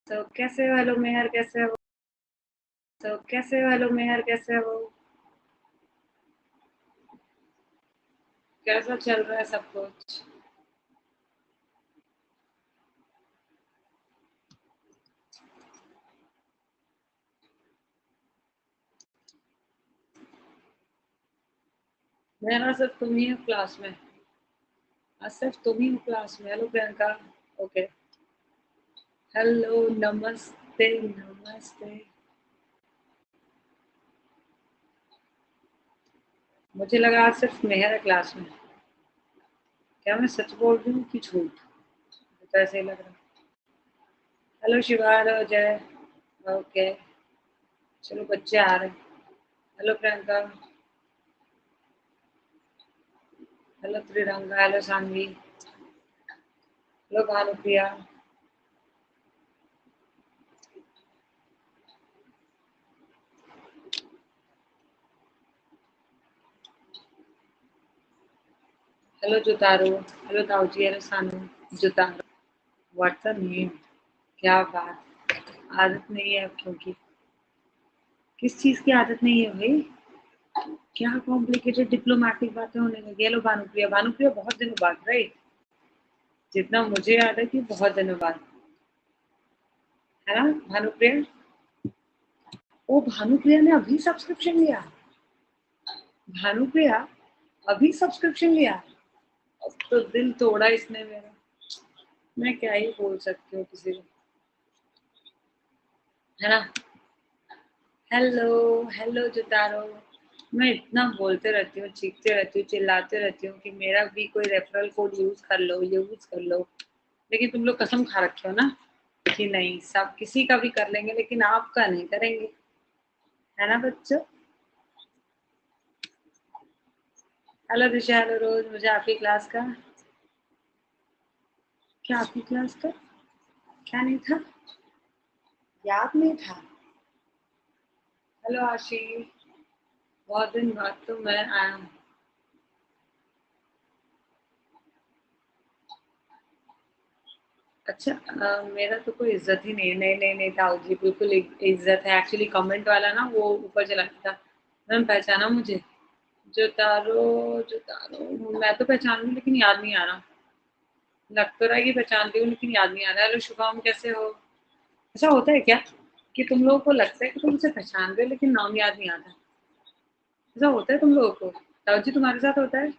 तो कैसे हो? हेलो मेहर, कैसे हो? तो कैसे हो? हेलो मेहर, कैसे हो? कैसा चल रहा है सब कुछ? मेरा सिर्फ तुम ही हो क्लास में। आज सिर्फ तुम ही हो क्लास में। हेलो प्रियंका। ओके। हेलो, नमस्ते नमस्ते। मुझे लगा आज सिर्फ मेहर है क्लास में। क्या मैं सच बोल रही हूँ कि झूठ? मुझे तो ऐसे ही लग रहा है। Hello Shiva, hello Jai. Okay. चलो बच्चे आ रहे हैं। Hello Priyanka. Hello Triranga, hello Saanvi, hello Bhanupriya. Hello Jutaro, hello ताऊजी, hello Sanu. Jutaro, what's the name? क्या बात। आदत नहीं है अब, क्योंकि किस चीज की आदत नहीं है भाई? क्या कॉम्प्लिकेटेड डिप्लोमेटिक बातें होने लगी। हेलो भानुप्रिया। भानुप्रिया बहुत दिनों बाद, राइट? जितना मुझे याद है कि बहुत दिनों बाद, है ना भानुप्रिया? ओ, भानुप्रिया ने अभी सब्सक्रिप्शन लिया। भानुप्रिया अभी सब्सक्रिप्शन लिया। अब तो दिल तोड़ा इसने मेरा। मैं क्या ही बोल सकती हूँ किसी को, है ना? हेलो। हेलो जुतारो। मैं इतना बोलते रहती हूँ, चीखते रहती हूँ, चिल्लाते रहती हूँ कि मेरा भी कोई रेफरल कोड यूज कर लो, यूज कर लो। लेकिन तुम लोग कसम खा रखे हो ना कि नहीं, सब किसी का भी कर लेंगे लेकिन आपका नहीं करेंगे, है ना बच्चों? Hello Disha, hello Rose. मुझे आपकी क्लास का, क्या आपकी क्लास का क्या नहीं था? याद नहीं था। हेलो आशी। बहुत दिन बाद तो मैं आया हूँ। अच्छा, मेरा तो कोई इज्जत ही नहीं है। नहीं नहीं नहीं ताऊ जी, बिल्कुल इज्जत है। एक्चुअली कमेंट वाला ना वो ऊपर चला गया था। मैम पहचाना मुझे? जो तारो, जो तारो मैं तो पहचान लूं लेकिन याद नहीं आ रहा। लग तो रहा है कि पहचानती हूँ लेकिन याद नहीं आ रहा। हेलो शुभम, कैसे हो? ऐसा होता है क्या कि तुम लोगों को लगता है कि तुम मुझे पहचान रहे हो लेकिन नाम याद नहीं आता? ऐसा होता है तुम लोगों को? ताऊ जी, तुम्हारे साथ होता है?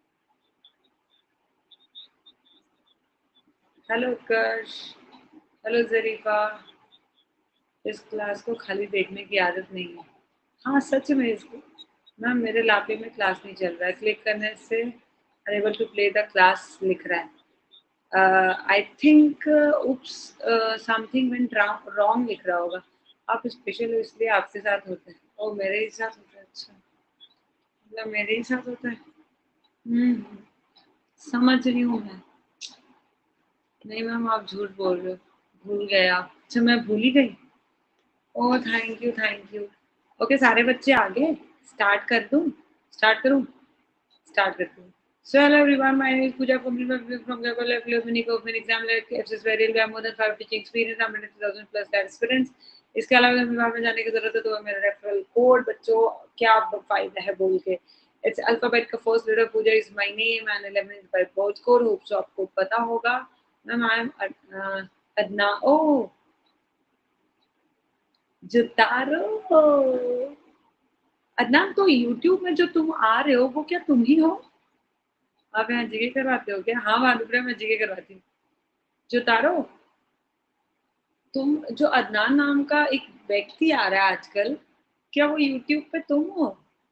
हेलो उत्कर्ष। हेलो जरीफा। इस क्लास को खाली देखने की आदत नहीं है। हाँ सच में इसको, मैम मेरे लापे में क्लास नहीं चल रहा है। क्लिक करने से enable to play the class लिख रहा है। I think oops, something went wrong लिख रहा होगा। आप स्पेशल हो इसलिए आपके साथ होता है। ओ, मेरे ही साथ होता है? अच्छा, मतलब मेरे ही साथ होता है। हम्म, समझ रही हूँ मैं। नहीं मैम, आप झूठ बोल रहे हो। भूल गए आप? अच्छा, मैं भूल ही गई। Oh thank you, thank you. Okay, सारे बच्चे आ गए। स्टार्ट कर दूं? स्टार्ट करूं? स्टार्ट करती हूँ। So hello everyone, my name is Pooja from Global Mini Open Exam like FSS Varial. We have more than 5 teaching experience, I'm 2000 plus experience. इसके अलावा अगर विभाग में जाने की जरूरत है तो मेरा रेफरल कोड बच्चों क्या फायदा है बोल के, इट्स अल्फाबेट का first letter Pooja is my name and 11 is by board score. Hope so आपको पता होगा। मैम आई एम अदना। ओ जुतारो। अदनान, तो यूट्यूब में जो तुम आ रहे हो वो क्या तुम ही हो? आप यहाँ जीके करवाते हो क्या? हाँ मालूम, मैं जीके करवाती हूँ। जो तारो, तुम जो अदनान नाम का एक व्यक्ति आ रहा है आजकल, क्या वो यूट्यूब पे तुम हो?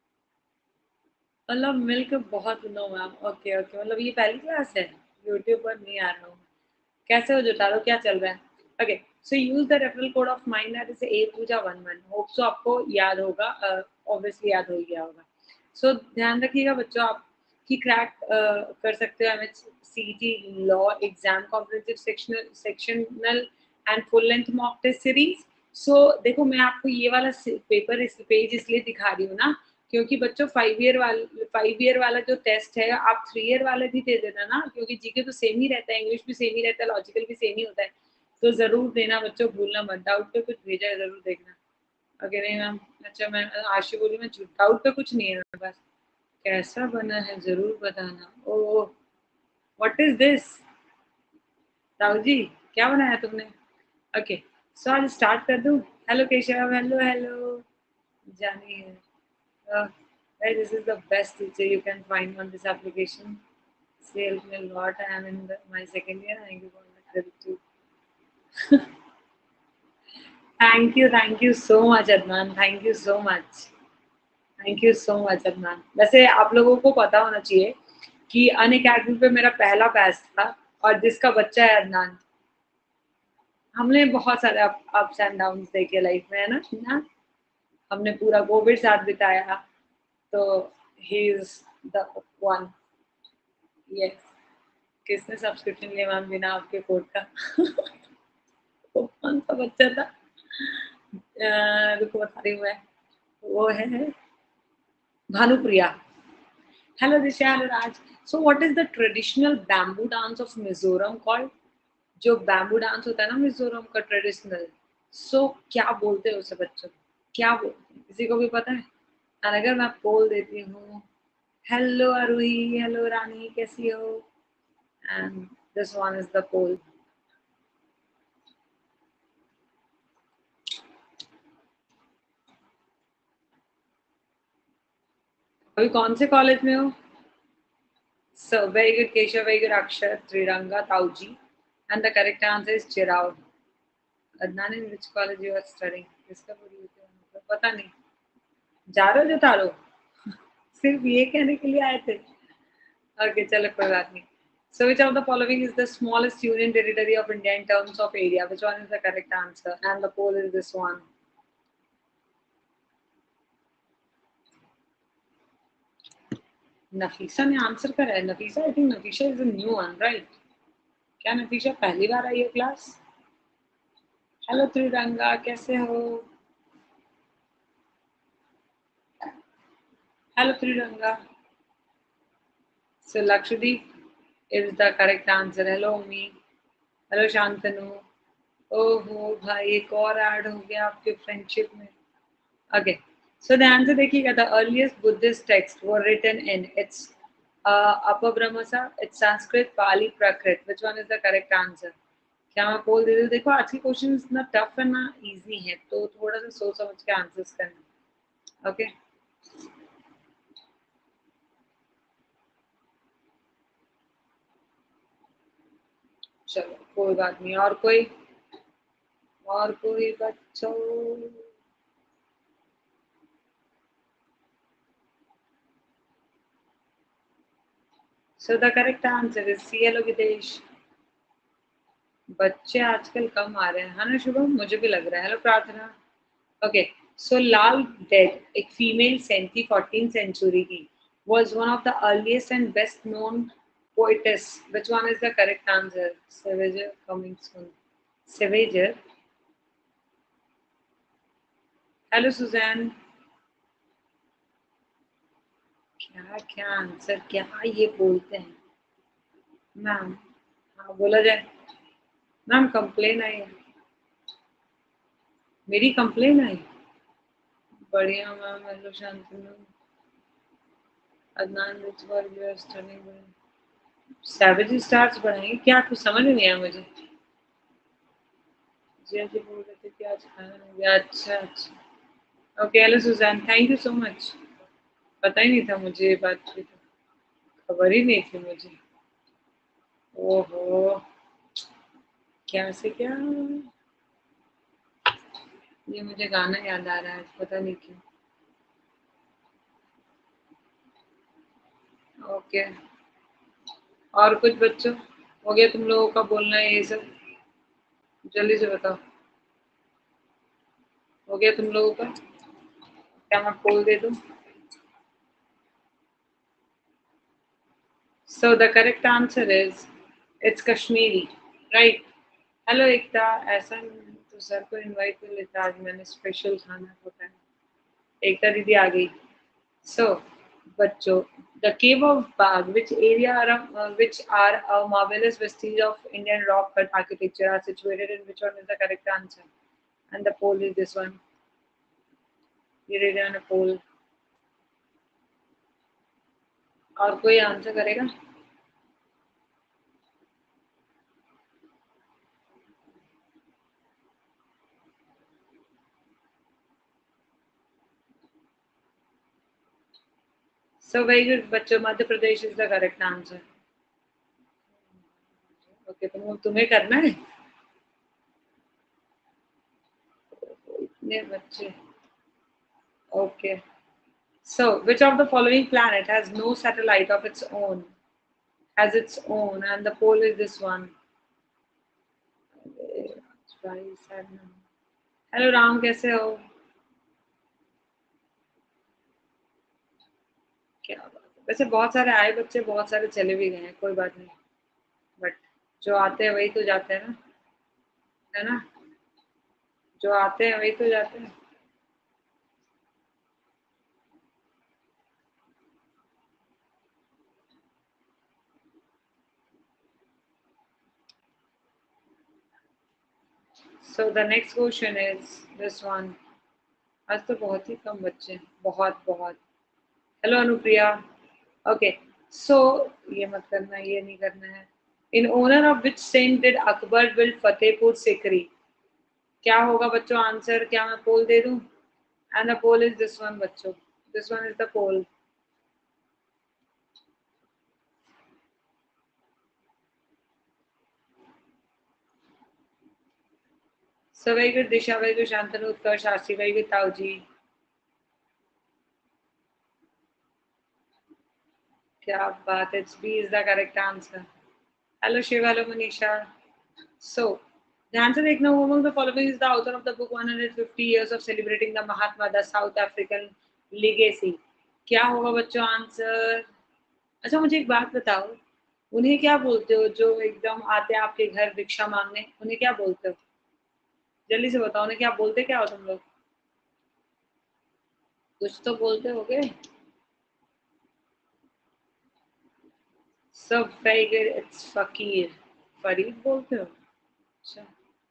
मतलब मिलकर बहुत दिनों मैम। ओके ओके, मतलब ये पहली क्लास है? यूट्यूब पर नहीं आ रहा हूँ। कैसे हो जोतारो, क्या चल रहा है? Okay, so use the referral code of mine that is a Pooja 11। Hope so आपको याद होगा, ऑब्वियसली याद हो गया होगा। सो ध्यान रखिएगा बच्चों, आप की क्रैक कर सकते हो MHCT law exam comprehensive sectional and full length mock test series. So देखो, मैं आपको ये वाला पेपर इस पेज इसलिए दिखा रही हूँ ना, क्योंकि बच्चों 5 ईयर वाला जो टेस्ट है आप 3 ईयर वाले भी दे देना ना, क्योंकि जीके तो सेम ही रहता है, इंग्लिश भी सेम ही रहता है, लॉजिकल भी सेम ही होता है। तो जरूर देना बच्चों, भूलना मत। डाउट पे कुछ भेजा है जरूर देखना। ओके नहीं मैम, अच्छा मैं आशी बोली मैं डाउट पे कुछ नहीं है मेरे पास। कैसा बना है जरूर बताना। Oh what is this Rahul ji, क्या बनाया तुमने? ओके सो आज स्टार्ट कर दूं। हेलो केशव, हेलो हेलो जानी है। This is the best teacher you can find on this application. She helped me a lot. I am in my second year. I give all the credit to. Thank you so much, Adnan. Thank you so much. Thank you so much Adnan. वैसे आप लोगों को पता होना चाहिए कि Unacademy पे मेरा पहला बैच था और जिसका बच्चा है अदनान। हमने बहुत सारे अप्स एंड डाउन्स देखे लाइफ में, है ना? हमने पूरा कोविड साथ बिताया, तो he is the one. Yes. किसने सब्सक्रिप्शन लिया मैम बिना आपके कोड का? वो कौन सा बच्चा था? रुको बता रही हूँ मैं। वो है Bhanupriya. Hello Disha, hello Raj. So what is the traditional bamboo dance of Mizoram called? जो बैम्बू डांस होता है ना मिजोरम का ट्रेडिशनल, सो क्या बोलते हैं उसे बच्चों? क्या बोलते हैं, किसी को भी पता है? और अगर मैं पोल देती हूँ, हेलो अरुही, हेलो रानी, कैसी हो? And this one is the poll. अभी कौन से कॉलेज में हो? So very good Keshav, very good Akshat, Triranga, Tauji, and the correct answer is Chirao. Adnan, in which college you are studying? किसका बोल रही हो? पता नहीं। जा रहे हो जो तारो? सिर्फ ये कहने के लिए आए थे? ओके चलो कोई बात नहीं। So which of the following is the smallest union territory of India in terms of area? Which one is the correct answer? And the poll is this one. Nafisa ने आंसर करा है। Nafisa, I think Nafisa is a new one, right? क्या नफीसा पहली बार आई है class? Hello Triranga, कैसे हो? Hello Triranga. So Lakshadweep is the correct answer. Hello Umi. Hello Shantanu. ओहो भाई, एक और ऐड हो गया आपके फ्रेंडशिप में। ओके सो द आंसर देखिएगा। The earliest Buddhist text were written in it's Apabhramsha, it's Sanskrit, Pali, Prakrit. Which one is the correct answer? क्या मैं बोल दे दूं? देखो आज की क्वेश्चन ना टफ है ना इजी है, तो थोड़ा सा सोच समझ के आंसर्स करना। ओके चलो कोई बात नहीं। और कोई बच्चों? So the correct answer is C. Hello Gitesh. बच्चे आजकल कम आ रहे हैं, है ना शुभम? मुझे भी लग रहा है। Hello Prarthana. Okay so Lal Ded एक फीमेल सेंटी 14th सेंचुरी की was one of the earliest and best known poetess. Which one is the correct answer? Savager coming soon. Savager. Hello Suzanne. क्या क्या आंसर क्या ये बोलते हैं मैम? हाँ बोला जाए। मैम कंप्लेन आई है। मेरी कंप्लेन आई? बढ़िया ma'am. Hello Shantanu. Adnan which were you are studying? Savage stars बढ़ाएंगे क्या? कुछ समझ नहीं आया मुझे। जी जी बोल रहे थे कि आज खाना हो गया। अच्छा अच्छा okay hello Sujan, thank you so much. पता ही नहीं था मुझे ये बात की, तो खबर ही नहीं थी मुझे। ओहो क्या से क्या, ये मुझे गाना याद आ रहा है, पता नहीं क्यों। ओके और कुछ बच्चों हो गया तुम लोगों का बोलना है ये सब? जल्दी से बताओ, हो गया तुम लोगों का? क्या मैं पोल दे दूं? So the correct answer is it's Kashmiri, right? Hello Ekta. ऐसा तो सर को इनवाइट कर लेता, आज मैंने स्पेशल खाना पकाया। एकता दीदी आ गई। सो बच्चों, the cave of Bagh, which are a marvelous vestige of Indian rock cut architecture, are situated in which one is the correct answer? And the poll is this one. You read on a poll. और कोई answer करेगा? So very good, बच्चों. Madhya Pradesh is the correct answer. Okay, तो तुम्हें करना है? इतने बच्चे. Okay. So, which of the following planet has no satellite of its own? Has its own, and the poll is this one. Hello Ram, कैसे हो? क्या बात है. वैसे बहुत सारे आए बच्चे, बहुत सारे चले भी गए हैं, कोई बात नहीं. बट जो आते हैं वही तो जाते हैं ना, है ना? जो आते हैं वही तो जाते हैं. So the next question is this one. आज तो बहुत ही कम बच्चे हैं, बहुत बहुत. हेलो अनुप्रिया. ओके, सो ये मत करना, ये नहीं करना है. In honour of which saint did Akbar build Fatehpur Sikri? क्या होगा बच्चों आंसर? क्या मैं पोल दे दूं? And the poll is this one बच्चों. This one is the poll. So very good Disha, very good Shantanu, Utkarsh, Shastri, very good Tauji. क्या बात है, B is the correct answer. Hello Shiva, hello Manisha. So, the answer देखना, who among the following is the author of the book 150 years of celebrating the Mahatma, the South African legacy? क्या होगा बच्चों answer? अच्छा मुझे एक बात बताओ, उन्हें क्या बोलते हो जो एकदम आते हैं आपके घर भिक्षा मांगने? उन्हें क्या बोलते हो? जल्दी से बताओ, उन्हें क्या बोलते, क्या हो तुम लोग? कुछ तो बोलते होगे. सब very good, it's फकीर. फरीद बोलते हो? अच्छा,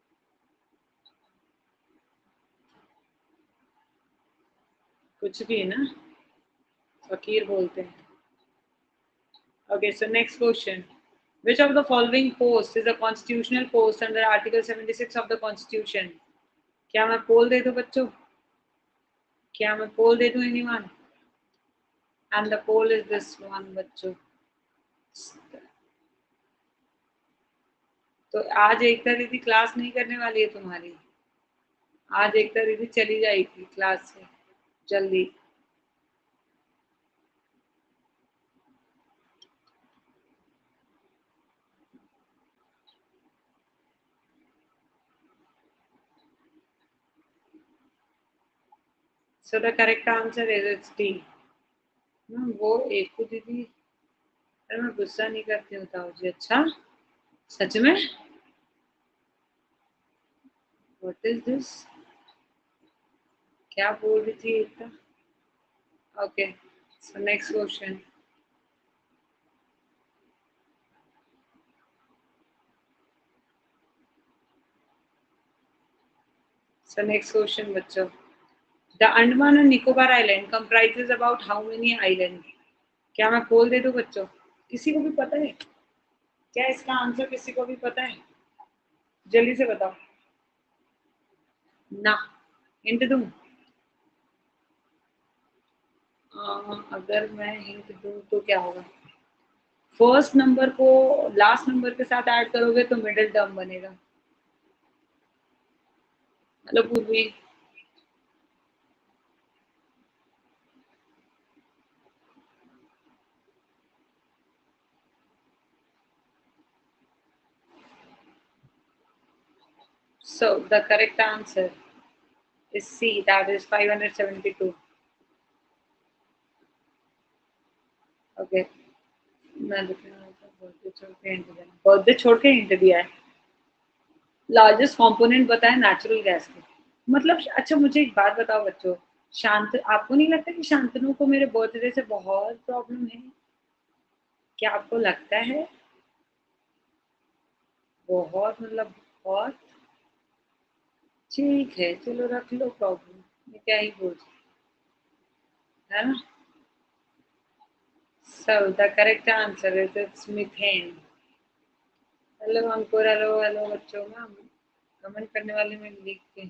कुछ भी ना, फकीर बोलते हैं. Okay, so next question. Which of the following posts is a constitutional post under Article 76 of the Constitution? क्या मैं पोल दे दूं बच्चों? क्या मैं पोल दे दूं anyone? And the poll is this one बच्चों. तो आज एकता दीदी क्लास नहीं करने वाली है तुम्हारी. आज एकता दीदी चली जाएगी क्लास से जल्दी. So the correct answer is it's D. वो एक दीदी. अरे मैं गुस्सा नहीं करती हूँ ताऊ जी. अच्छा सच में? What is this? क्या बोल रही थी एकता? Okay, so next question. So next question बच्चों. The Andaman and Nicobar Island comprises about how many islands? क्या मैं पोल दे दूं बच्चों? किसी को भी पता है? क्या इसका आंसर किसी को भी पता है? जल्दी से बताओ ना. हिंट दूं? अगर मैं हिंट दूं तो क्या होगा? फर्स्ट नंबर को लास्ट नंबर के साथ ऐड करोगे तो मिडिल टर्म बनेगा. Hello Purvi. So the correct answer is C, that is 572. Okay. Birthday छोड़ के हिंट दिया है. लार्जेस्ट कंपोनेंट बताया नेचुरल गैस का. मतलब अच्छा मुझे एक बात बताओ बच्चों, शांत, आपको नहीं लगता कि शांतनु को मेरे बर्थडे से बहुत प्रॉब्लम है? क्या आपको लगता है? बहुत, मतलब बहुत। ठीक है, चलो रख लो प्रॉब्लम, मैं क्या ही बोल सकती, है ना? So the correct answer is it's methane. Hello Ankur, hello hello बच्चों में कमेंट करने वाले में लिख के,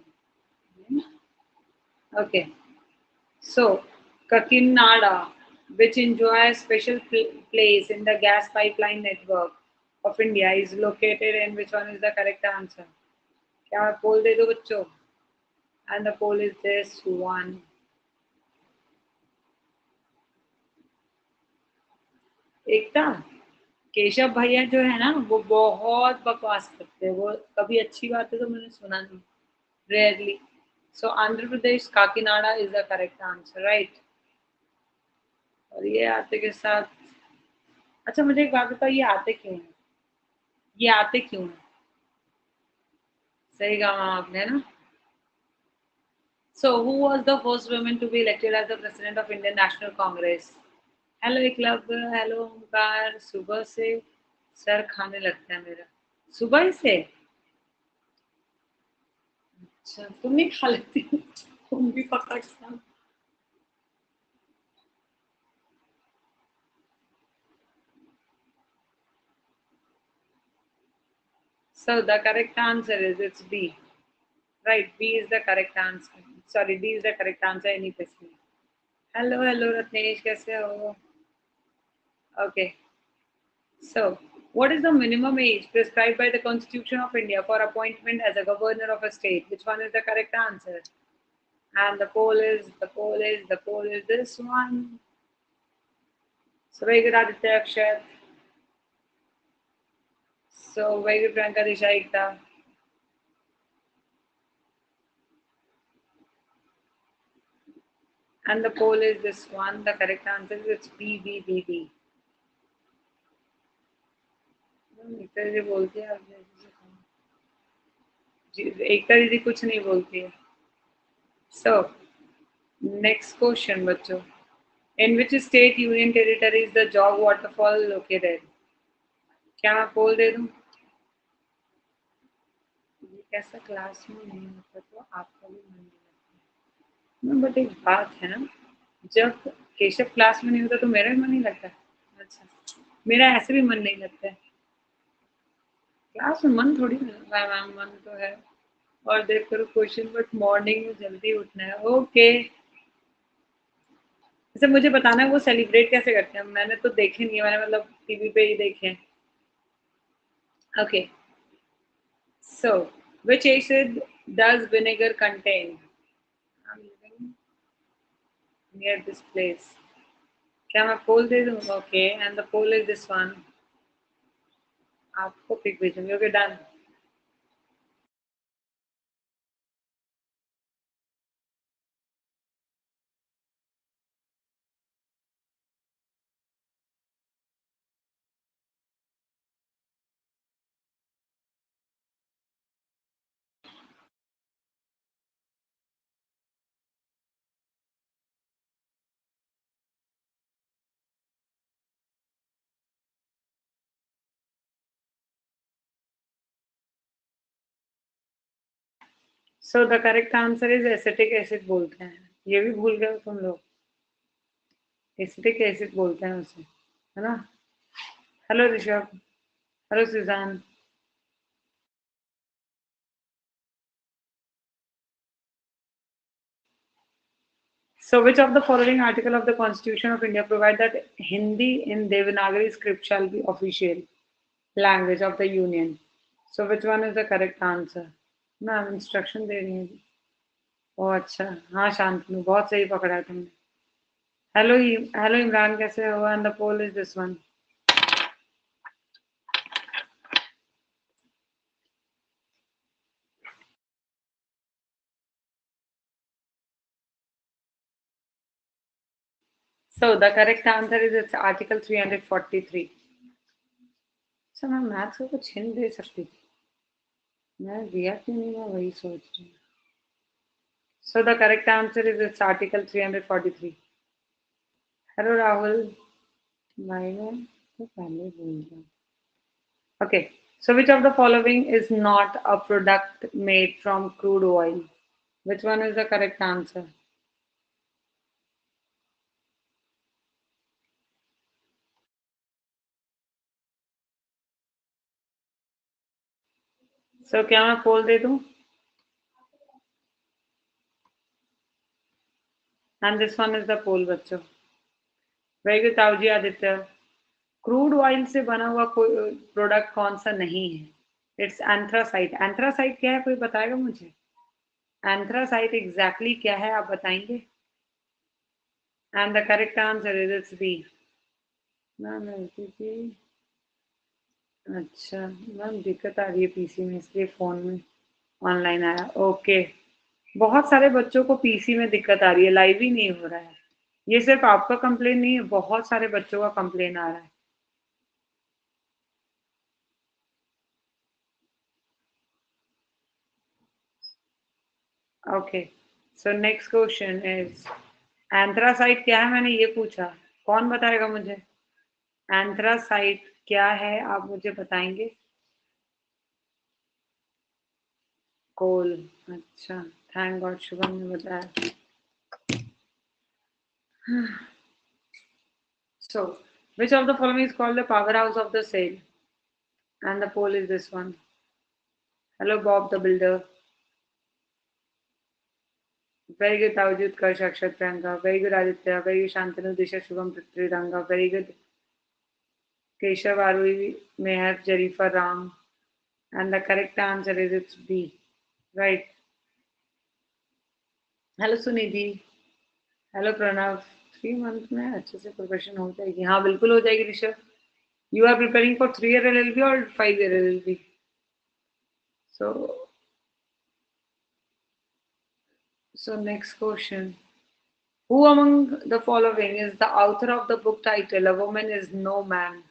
okay. So Kakinada, which enjoys special place in the gas pipeline network of India, is located in which one is the correct answer? क्या मैं poll दे दो बच्चों? And the poll is this one. एकता, केशव भैया जो है ना वो बहुत बकवास करते हैं, वो कभी अच्छी बात है तो मैंने सुना नहीं, rarely. So Andhra Pradesh Kakinada is the correct answer, right. और ये आते के साथ, अच्छा मुझे एक बात बताओ, ये आते क्यों हैं? ये आते क्यों हैं? सही कहा आपने ना। So, who was the first woman to be elected as the president of Indian National Congress? Hello Eklavya, hello Omkar, सुबह से सर खाने लगता है मेरा, सुबह ही से। अच्छा तुम नहीं खा लेती हो? तुम भी पकड़ सा। So the correct answer is it's B. Right, B is the correct answer. Sorry, D is the correct answer any case में. Hello, hello रत्नेश, कैसे हो? Okay. So, what is the minimum age prescribed by the Constitution of India for appointment as a governor of a state? Which one is the correct answer? And the poll is this one. So very good, Aditya Akshat. So very good, Priyanka Disha Ekta. And the poll is this one. The correct answer is it's B, B, B, B. एकता दीदी बोलती है, एकता दीदी कुछ नहीं बोलती है। So next question बच्चों, in which state union territory is the Jog waterfall located? क्या मैं पोल दे दूं? ये कैसा क्लास में नहीं होता तो आपका भी मन नहीं लगता, बट एक बात है ना, जब केशव क्लास में नहीं होता तो मेरा भी मन नहीं लगता। अच्छा, मेरा ऐसे भी मन नहीं लगता है क्लास में, मन थोड़ी ना लगता है मैम, मन तो है। और देख करो क्वेश्चन, बट मॉर्निंग में जल्दी उठना है, ओके। जैसे मुझे बताना है वो सेलिब्रेट कैसे करते हैं, मैंने तो देखे नहीं है, मैंने मतलब टीवी पे ही देखे हैं। Okay, so which acid does vinegar contain? I'm living near this place. क्या मैं पोल दे दूँ? Okay, and the poll is this one. आपको पिक भेजूंगी, okay done. So the correct answer is acetic acid बोलते हैं, ये भी भूल गए तुम लोग, एसिटिक एसिड बोलते हैं उसे, है ना? Hello Rishabh, hello Sujan. So, which of the following article of the Constitution of India provide that Hindi in Devanagari script shall be official language of the Union? So, which one is the correct answer? Ma'am instruction दे रही है। ओ अच्छा, हाँ शांतनु, बहुत सही पकड़ा है तुमने। हेलो हेलो इमरान, कैसे हो? And the poll is this one. So, the correct answer is it's Article 343. अच्छा मैं मैथ्स को कुछ हिंट दे सकती थी, मैं दिया क्यों नहीं, मैं वही सोच रही हूँ। So the correct answer is it's article 343. Hello Rahul. भाई मैं तो पहले भूल गया. Okay. So which of the following is not a product made from crude oil? Which one is the correct answer? So क्या मैं पोल दे दूं? And this one is the poll बच्चों. Very good ताऊजी आदित्य. क्रूड ऑयल से बना हुआ कोई प्रोडक्ट कौन सा नहीं है? It's anthracite. एंथ्रासाइट क्या है, कोई बताएगा मुझे? एंथ्रासाइट एग्जैक्टली क्या है, आप बताएंगे? And the correct answer is it's B. Ma'am अच्छा मैम दिक्कत आ रही है पीसी में, इसलिए फोन में ऑनलाइन आया. ओके. बहुत सारे बच्चों को पीसी में दिक्कत आ रही है, लाइव ही नहीं हो रहा है. ये सिर्फ आपका कंप्लेन नहीं है, बहुत सारे बच्चों का कंप्लेन आ रहा है. Okay. So next question is anthracite क्या है, मैंने ये पूछा. कौन बताएगा मुझे? एंथ्रासाइट क्या है, आप मुझे बताएंगे? कोल. अच्छा. थैंक गॉड शुभम ने बताया. So, which of the following is called the powerhouse of the sale? And the poll is this one. Hello, Bob the Builder. Very good, Tawjud Karsh Akshat Priyanka. Very good, Aditya. Very good, Shantanu Disha Shubham Pritridanga. Very good, Keshav Arui Meher Jarifa Ram. And the correct answer is it's B. Right. Hello, Sunidhi. Hello, Pranav. 3 month में अच्छे से profession हो जाएगी. हाँ बिल्कुल हो जाएगी Rishabh. You are preparing for 3-year LLB or 5-year LLB? So next question. Who among the following is the author of the book title A Woman is No Man?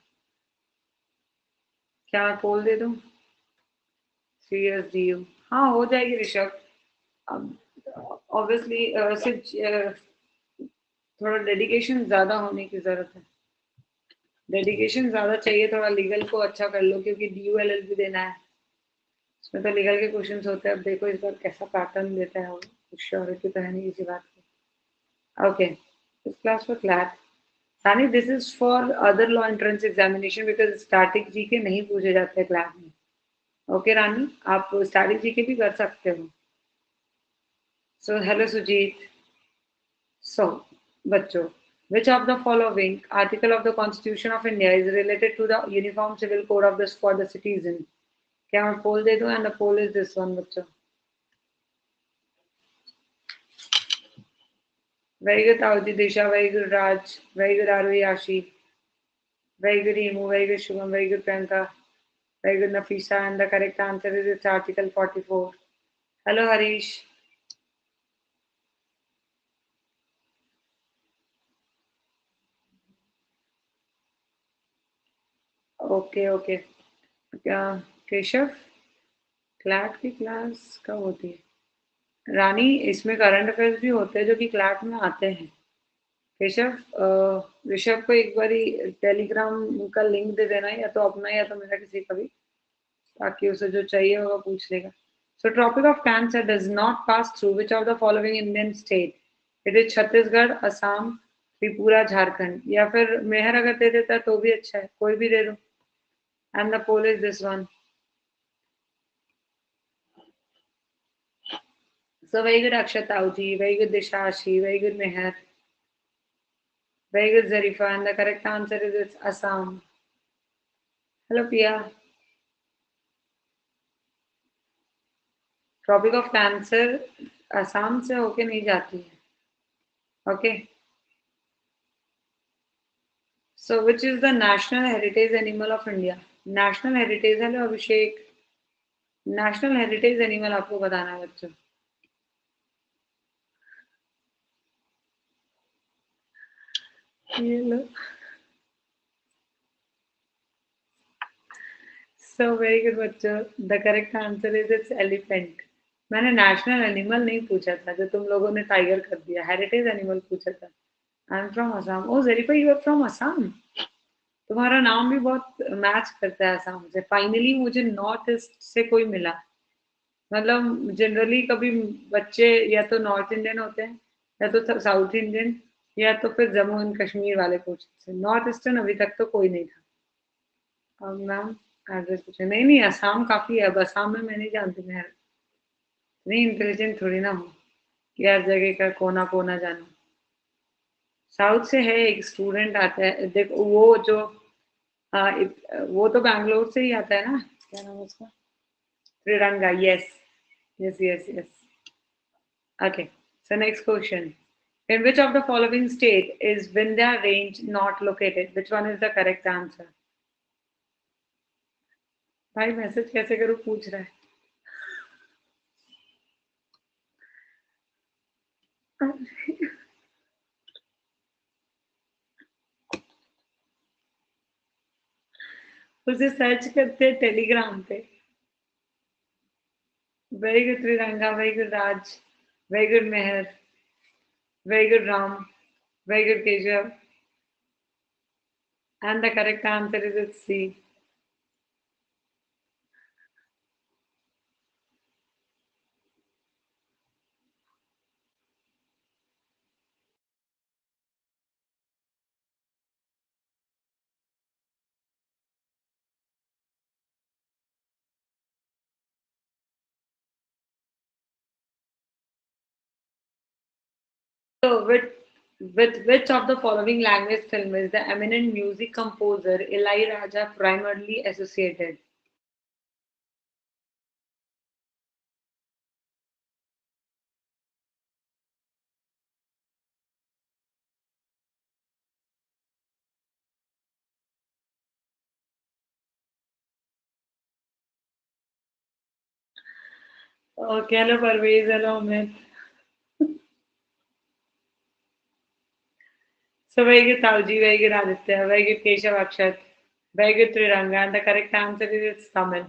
क्या मैं पोल दे दूं? CSDU. हाँ हो जाएगी ऋषभ. ऑब्वियसली थोड़ा dedication ज्यादा होने की जरूरत है. डेडिकेशन ज्यादा चाहिए, थोड़ा लीगल को अच्छा कर लो क्योंकि DULL भी देना है. इसमें तो लीगल के क्वेश्चंस होते हैं. अब देखो इस बार कैसा पैटर्न देता है वो, कुछ श्योरिटी तो है नहीं किसी बात की. ओके. इस class for CLAT. Sani, this is for other law entrance examination because static GK नहीं पूछे जाते क्लास में. ओके रानी, आप static जीके भी कर सकते हो. So hello Sujit. So बच्चों, which of the following article of the Constitution of India is related to the Uniform Civil Code of the for the citizen? क्या मैं पोल दे दूं? And the poll is this one बच्चों. Very good Tauji Disha, very good Raj, very good Arvi Ashi, very good Emu, very good Shubham, very good Priyanka. Very good, Nafisa. And the correct answer is it's Article 44. Hello, Harish. Okay okay. क्या Keshav, CLAT की class कब होती है? रानी, इसमें current affairs भी होते हैं जो कि क्लैट में आते हैं. केशव, ऋषभ को एक बारी टेलीग्राम का लिंक दे देना, या तो अपना या तो मेरा किसी का भी, ताकि उसे जो चाहिए होगा पूछ लेगा. So Tropic of Cancer does not pass through which of the following Indian state? It is Chhattisgarh, Assam, Tripura, Jharkhand. या फिर मेहर अगर दे देता है तो भी अच्छा है, कोई भी दे दो. And the poll is this one. So very good Akshat Auji, very good Dishashi, very good Meher, very good Zarifa, and the correct answer is it's Assam. Hello Pia. Tropic of Cancer Assam से होके नहीं जाती है. Okay. So which is the national heritage animal of India? National heritage है अभिषेक. National heritage animal आपको बताना है बच्चों. ये लो. So very good बच्चों. The correct answer is it's elephant. मैंने नेशनल एनिमल नहीं पूछा था, जो तुम लोगों ने टाइगर कर दिया। हेरिटेज एनिमल पूछा था। I am from Assam. Oh Zarifa, you are from Assam. तुम्हारा नाम भी बहुत मैच करता है असम से। फाइनली मुझे नॉर्थ ईस्ट से कोई मिला। मतलब जनरली कभी बच्चे या तो नॉर्थ इंडियन होते हैं, या तो साउथ इंडियन, या तो फिर जम्मू एंड कश्मीर वाले पूछते हैं। नॉर्थ ईस्टर्न अभी तक तो कोई नहीं था। और मैम एड्रेस पूछे, नहीं नहीं, असम काफी है। अब असम में मैं नहीं जानती, मैं नहीं इंटेलिजेंट थोड़ी ना हूँ कि हर जगह का कोना कोना जानू। साउथ से है एक स्टूडेंट आता है, देखो वो जो वो तो बैंगलोर से ही आता है ना, क्या नाम है उसका? Triranga, yes yes yes yes. Okay, so next question. In which of the following state is Vindhya range not located? Which one is the correct answer? भाई मैसेज कैसे करूँ, पूछ रहा है। उसे सर्च करते हैं टेलीग्राम पे। Very good Triranga, very good Raj, very good Mehar, very good Ram, very good Keshav, and the correct answer is it's C. So with which of the following language film is the eminent music composer Ilaiyaraaja primarily associated? Okay, hello Parvez, hello Amit. So very good Tauji, very good Aditya, very good Keshav Akshat, very good Triranga, and the correct answer is it's Tamil.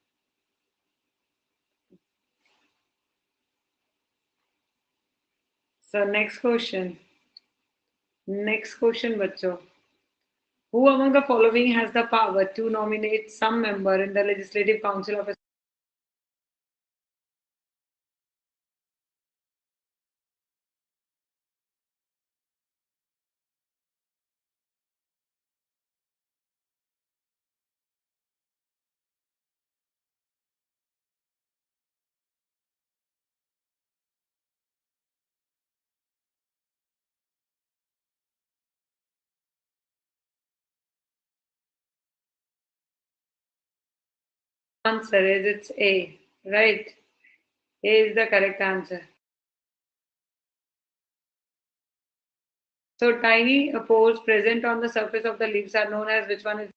So next question. Next question, बच्चों. Who among the following has the power to nominate some member in the Legislative Council of a answer is it's A, right? A is the correct answer. So tiny pores present on the surface of the leaves are known as which one is.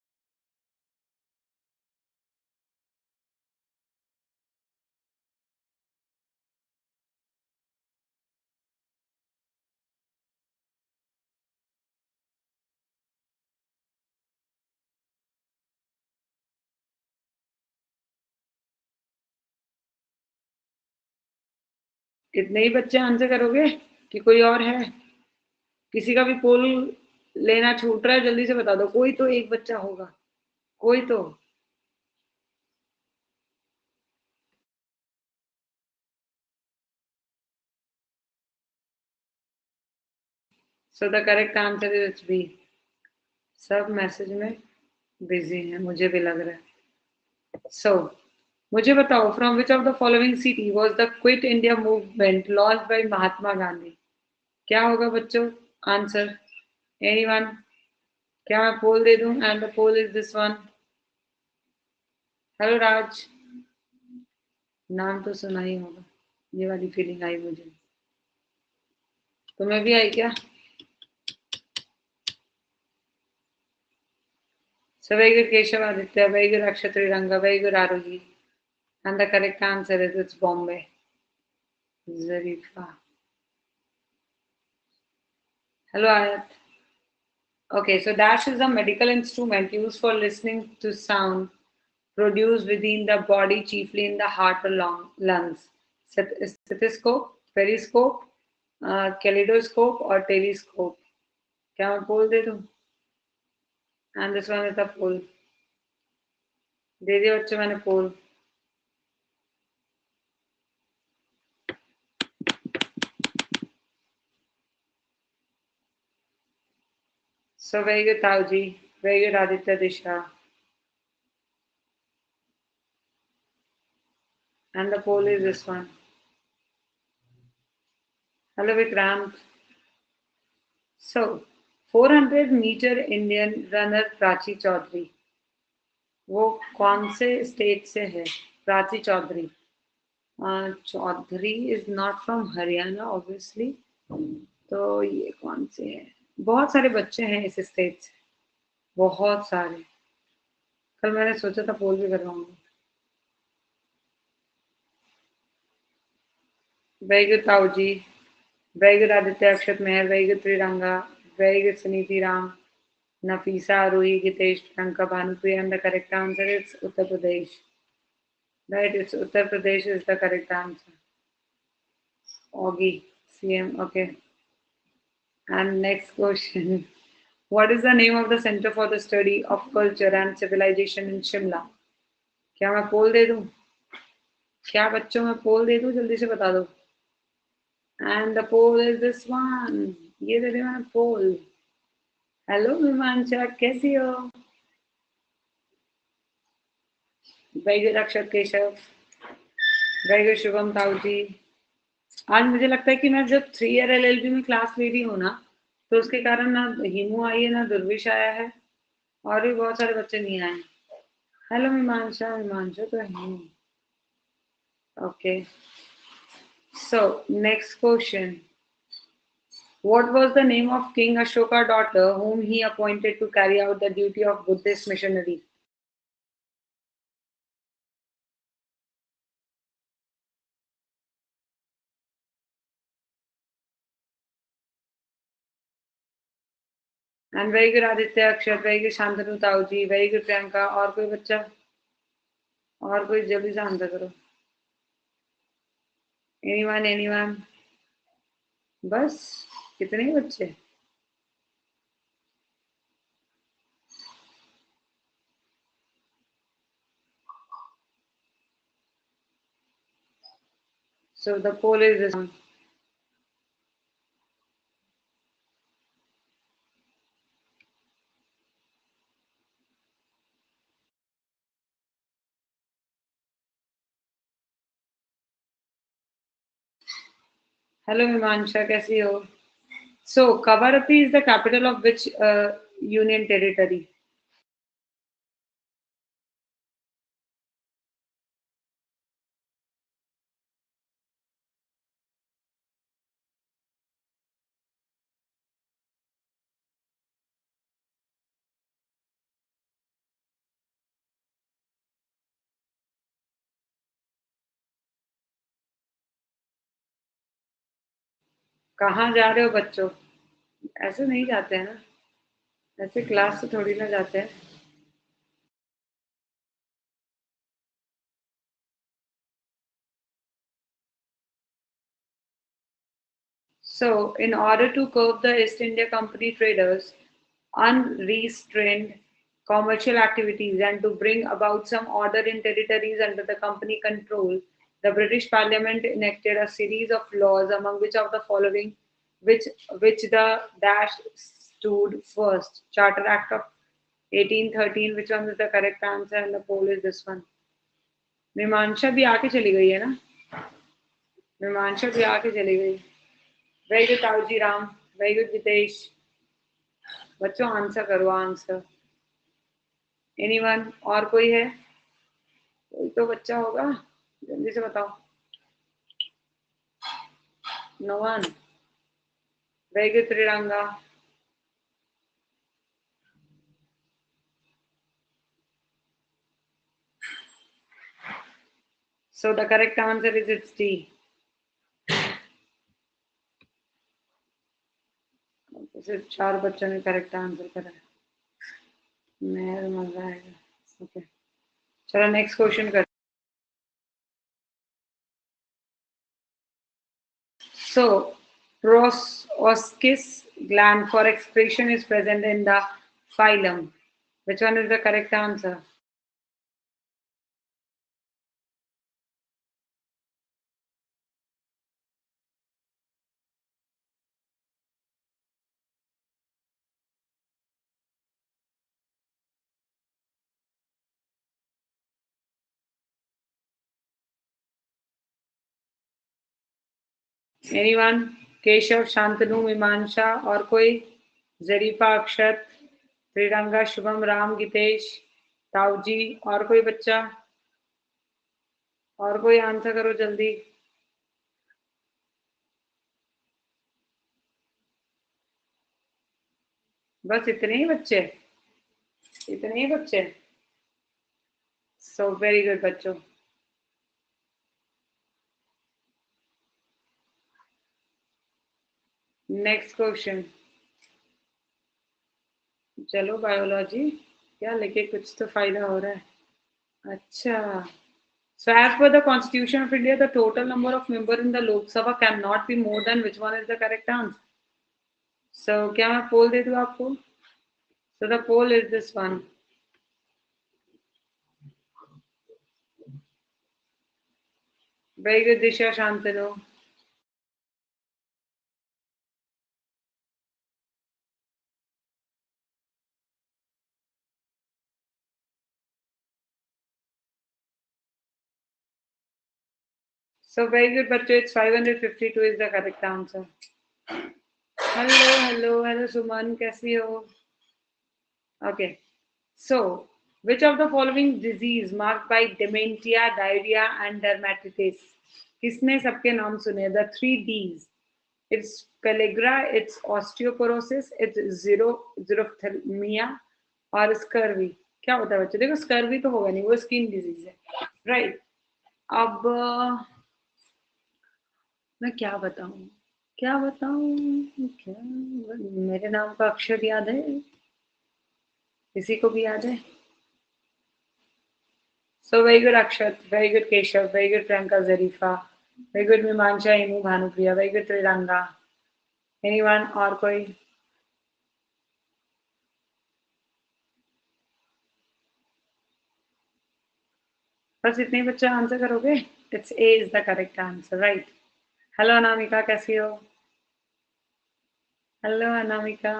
इतने ही बच्चे answer करोगे कि कोई और है? किसी का भी पोल लेना छूट रहा है, जल्दी से बता दो। कोई तो एक बच्चा होगा, कोई तो। So the correct answer is B. सब मैसेज में बिजी हैं, मुझे भी लग रहा है। सो मुझे बताओ, from which of the following city was the Quit India Movement launch by Mahatma Gandhi? क्या होगा बच्चों आंसर? एनीवन? क्या मैं पोल दे दूं? And the poll is this one. Hello Raj, नाम तो सुना ही होगा। ये वाली फीलिंग आई मुझे। तुम्हें भी आई क्या? So very good Keshav Aditya, very good Akshatri Ranga, very good Aruhi. And the correct answer is it's Bombay. Zarifa. Hello Ayat. Okay, so dash is a medical instrument used for listening to sound produced within the body, chiefly in the heart or lungs. Stethoscope, periscope, kaleidoscope और telescope. क्या मैं poll दे दूं? And this one is the poll. दे दिया बच्चों मैंने पोल। So very good, Tauji. Very good, Aditya Disha. And the poll is this one. Hello, Vikrant. So, 400-meter Indian runner Prachi Chaudhary, वो कौन से स्टेट से है? Prachi Chaudhary. Chaudhary is not from Haryana obviously. तो ये कौन से है? बहुत सारे बच्चे हैं इस स्टेट से, बहुत सारे। कल मैंने सोचा था पोल भी करवाऊंगा। Very good Tau ji, very good Aditya, Akshat Mehar, very good Triranga, very good Suniti Ram, Nafisa, Aruhi, Gitesh, Priyanka, Bhanupriya, and the correct answer is Uttar Pradesh. Right, it's Uttar Pradesh is the correct answer. Augie, CM, okay. And next question. What is the name of the Center for the Study of Culture and Civilization in Shimla? क्या मैं poll दे दूं? क्या बच्चों में पोल दे दूं? जल्दी से बता दो। And the poll is this one. ये दे दे मैंने पोल। हेलो विमांशा, कैसी हो? वेरी गुड अक्षर केशव, वेरी गुड शुभम ताऊ जी। आज मुझे लगता है कि मैं जब 3 ईयर LLB में क्लास ले रही हूँ ना, तो उसके कारण ना हिमू आई है, ना दुर्विश आया है, और भी बहुत सारे बच्चे नहीं आए। हेलो मीमांशा, मीमांशा तो है। Okay, so next question. What was the name of King Ashoka daughter whom he appointed to carry out the duty of Buddhist missionary? And very good Aditya, Akshat, very good Shantanu Tauji, very good Priyanka. और कोई बच्चा? और कोई जल्दी से answer करो। Anyone, anyone? बस कितने ही बच्चे? So the poll is this one. Hello Himansha, कैसी हो? So Kavarapi is the capital of which union territory? कहाँ जा रहे हो बच्चों? ऐसे नहीं जाते हैं ना, ऐसे क्लास से थोड़ी ना जाते हैं। So, in order to curb the East India Company traders' unrestrained commercial activities and to bring about some order in territories under the company control, the British Parliament enacted a series of laws, among which of the following, which the dash stood first? Charter Act of 1813. Which one is the correct answer? And the poll is this one. मीमांसा भी आके चली गई है ना? मीमांसा भी आके चली गई। वेरी गुड ताऊजी राम, वेरी गुड जितेश। बच्चों आंसर करो, आंसर। एनीवन? और कोई है? कोई तो बच्चा होगा, जल्दी से बताओ। No one? Very good Triranga. So the correct answer is it's D. सिर्फ 4 बच्चों ने करेक्ट आंसर करा। मेहर मजा आएगा। ओके, चलो नेक्स्ट क्वेश्चन कर। So proboscis gland for excretion is present in the phylum. Which one is the correct answer? Anyone? Keshav, Shantanu, Mimansa और कोई? जरीफा, अक्षत, त्रिरंगा, शुभम, राम, गीतेश, ताऊजी और कोई बच्चा? और कोई आंसर करो जल्दी। बस इतने ही बच्चे? इतने ही बच्चे? सो वेरी गुड बच्चों। Next question. चलो बायोलॉजी क्या लेके कुछ तो फायदा हो रहा है। अच्छा, so as per the Constitution of India, the total number of members in the Lok Sabha cannot be more than which one is the correct answer? So क्या मैं पोल दे दूं आपको? So the poll is this one. Very good, Disha, Shantanu. So very good, बच्चों. It's 552 is the correct answer. Hello, Suman, कैसी हो? Okay. So, which of the following disease marked by dementia, diarrhea, and dermatitis? किसने सबके नाम सुने? The 3 Ds. It's pellagra, it's osteoporosis, it's xerophthalmia और scurvy. क्या होता है बच्चों? देखो scurvy तो होगा नहीं, वो स्किन डिजीज है, राइट? अब मैं क्या बताऊं? क्या बताऊं? क्या? मेरे नाम का अक्षर याद है? किसी को भी याद है? So very good Akshat, very good Keshav, very good Priyanka Zarifa, very good Mimansha, Emu Bhanupriya, very good Triranga. Anyone और कोई? बस इतने ही बच्चे आंसर करोगे? It's A is the correct answer, right? Hello Anamika, कैसी हो? Hello अनामिका.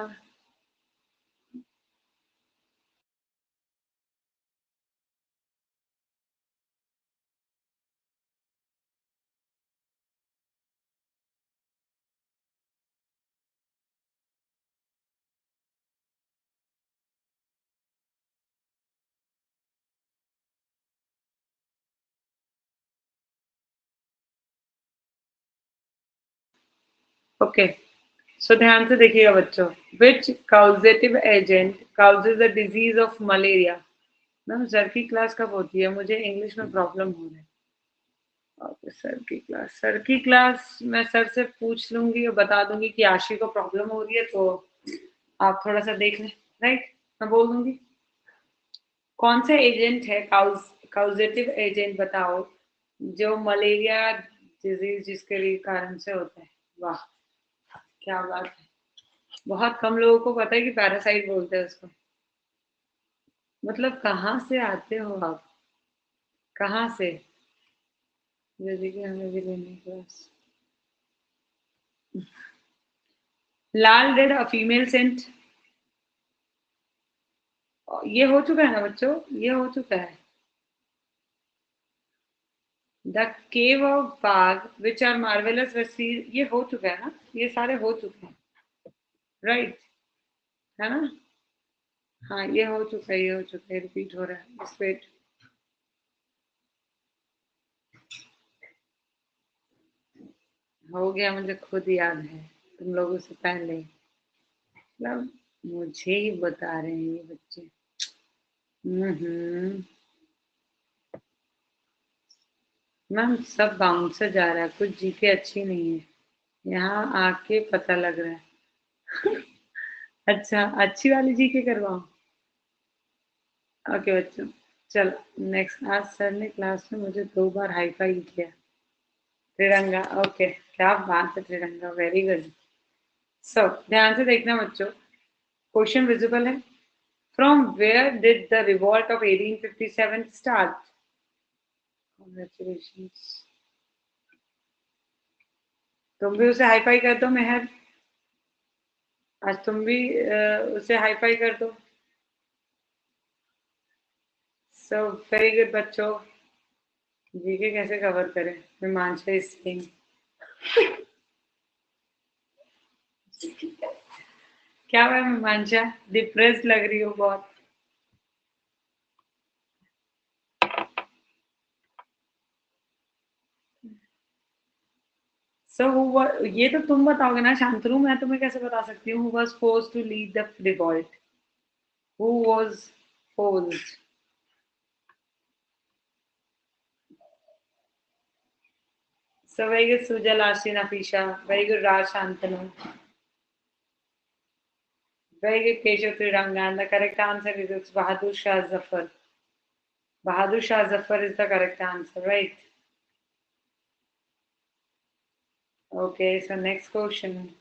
Okay. So ध्यान से देखिएगा बच्चों. Which causative agent causes the disease of malaria? Ma'am sir की क्लास कब होती है? मुझे इंग्लिश में प्रॉब्लम हो रहा है. ओके, सर की क्लास मैं सर से पूछ लूंगी और बता दूंगी कि आशी को प्रॉब्लम हो रही है, तो आप थोड़ा सा देख लें, राइट? मैं बोल दूंगी. कौन सा एजेंट है काउजेटिव एजेंट बताओ जो मलेरिया डिजीज जिसके लिए कारण से होता है? वाह, क्या बात है. बहुत कम लोगों को पता है कि पैरासाइट बोलते हैं उसको. मतलब कहाँ से आते हो आप? कहाँ से? जैसे कि हमें भी लेने class. Lal Ded a female saint. ये हो चुका है ना बच्चों? ये हो चुका है. The cave of Bagh which are marvellous ये हो चुका है ना? ये सारे हो चुके हैं, राइट? है ना? हाँ, ये हो चुका है, ये हो चुका है, रिपीट हो रहा है. इस वेट. हो गया, मुझे खुद याद है, तुम लोगों से पहले. मतलब मुझे ही बता रहे हैं ये बच्चे. हम्म. मैम सब बाउंसर जा रहा है, कुछ जीके अच्छी नहीं है. यहाँ आके पता लग रहा है. अच्छा, अच्छी वाली जीके करवाओ. ओके बच्चों, चलो नेक्स्ट. आज सर ने क्लास में मुझे 2 बार हाई फाई किया. त्रिरंगा, ओके, क्या बात है, त्रिरंगा, वेरी गुड। सो ध्यान से देखना बच्चों, क्वेश्चन विजिबल है। From where did the revolt of 1857 start? Congratulations. तुम भी उसे हाई फाई कर दो मेहर, आज तुम भी उसे हाई फाई कर दो। सो वेरी गुड बच्चों। जीके कैसे कवर करें? हिमांशु सिंह। क्या हुआ हिमांशा, डिप्रेस लग रही हो बहुत। ये तो तुम बताओगे ना शांतनु, मैं तुम्हें कैसे बता सकती हूँ? Who was forced to lead the revolt? Who was forced? So very good Sujal, Ashin, Afisha, very good Raj, Shantanu, very good Keshav, Triranga, and the correct answer is it's Bahadur Shah Zafar. Bahadur Shah Zafar is the correct answer, right? Okay, so next question.